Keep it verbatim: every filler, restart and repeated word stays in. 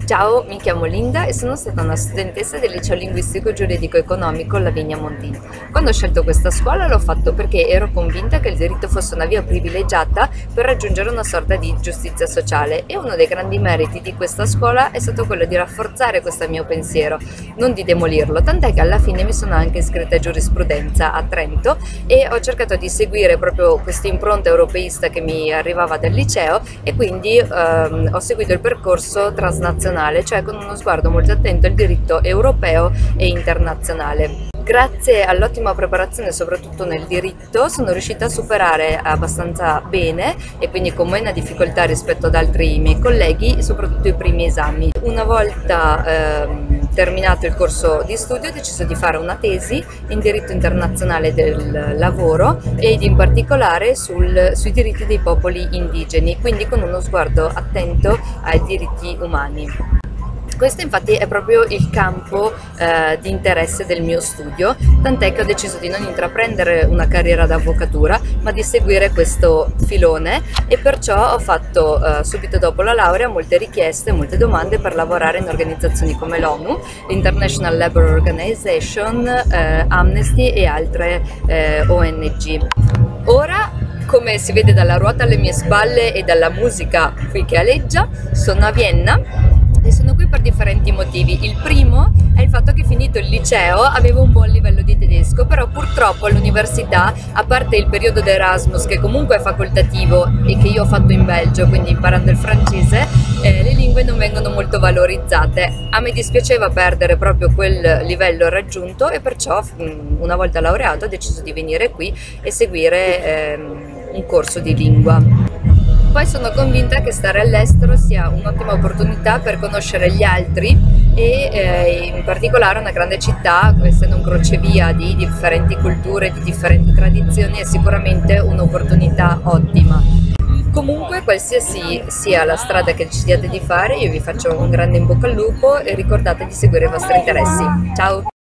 Ciao, mi chiamo Linda e sono stata una studentessa del liceo linguistico giuridico economico Lavinia Mondini. Quando ho scelto questa scuola l'ho fatto perché ero convinta che il diritto fosse una via privilegiata per raggiungere una sorta di giustizia sociale, e uno dei grandi meriti di questa scuola è stato quello di rafforzare questo mio pensiero, non di demolirlo, tant'è che alla fine mi sono anche iscritta a giurisprudenza a Trento e ho cercato di seguire proprio questa impronta europeista che mi arrivava dal liceo, e quindi ehm, ho seguito il percorso transnazionale, cioè con uno sguardo molto attento al diritto europeo e internazionale. Grazie all'ottima preparazione, soprattutto nel diritto, sono riuscita a superare abbastanza bene e quindi con meno difficoltà rispetto ad altri miei colleghi, soprattutto i primi esami. Una volta ehm, terminato il corso di studio ho deciso di fare una tesi in diritto internazionale del lavoro ed in particolare sul, sui diritti dei popoli indigeni, quindi con uno sguardo attento ai diritti umani. Questo infatti è proprio il campo eh, di interesse del mio studio, tant'è che ho deciso di non intraprendere una carriera d'avvocatura, ma di seguire questo filone, e perciò ho fatto eh, subito dopo la laurea molte richieste, molte domande per lavorare in organizzazioni come l'ONU, l'International Labour Organization, eh, Amnesty e altre eh, O N G. Ora, come si vede dalla ruota alle mie spalle e dalla musica qui che aleggia, sono a Vienna. E sono qui per differenti motivi. Il primo è il fatto che, finito il liceo, avevo un buon livello di tedesco, però purtroppo all'università, a parte il periodo d'Erasmus che comunque è facoltativo e che io ho fatto in Belgio, quindi imparando il francese, eh, le lingue non vengono molto valorizzate. A me dispiaceva perdere proprio quel livello raggiunto, e perciò una volta laureato ho deciso di venire qui e seguire ehm, un corso di lingua. Poi sono convinta che stare all'estero sia un'ottima opportunità per conoscere gli altri e eh, in particolare una grande città, essendo un crocevia di differenti culture, di differenti tradizioni, è sicuramente un'opportunità ottima. Comunque, qualsiasi sia la strada che decidiate di fare, io vi faccio un grande in bocca al lupo e ricordate di seguire i vostri interessi. Ciao!